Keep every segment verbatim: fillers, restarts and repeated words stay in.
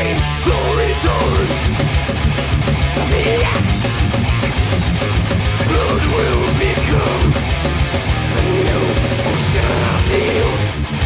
pain, the return of the axe. Blood will become the new ocean of the earth.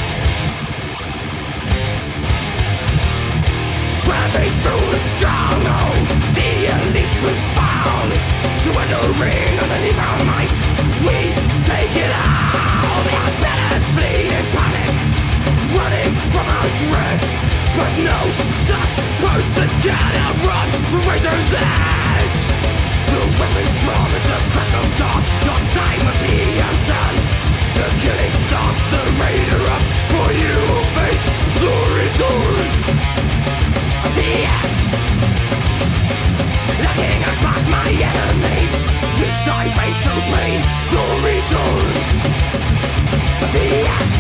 Rampage through the stronghold, the elites we found, surrendering underneath our might. We take it all. The unbedded flee in panic, running from our dread, but no such person can outrun the razor's edge. The weapon drawn at the crack of dawn, no time will be undone. The killing stops the raider up, for you will face the return of the axe. Looking at back my enemies, which I face so plain, the return of the axe.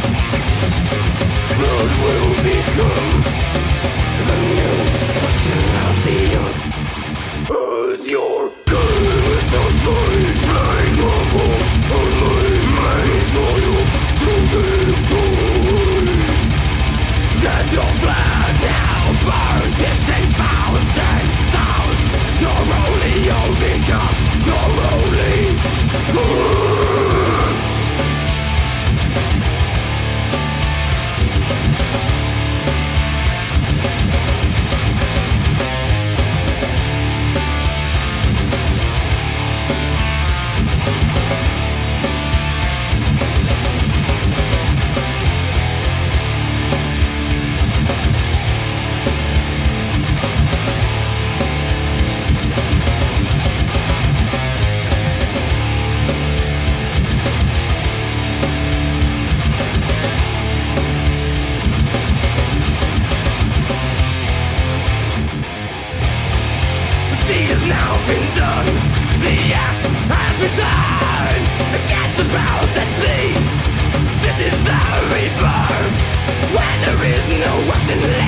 Blood will become the new ocean of the earth. As your king is no slave, slain humble, only made loyal to victory. As your blood now burns fifteen thousand souls, you're only your become, you're only good. The deed has now been done, the axe has returned against the powers that be. This is the rebirth, when there is no option left.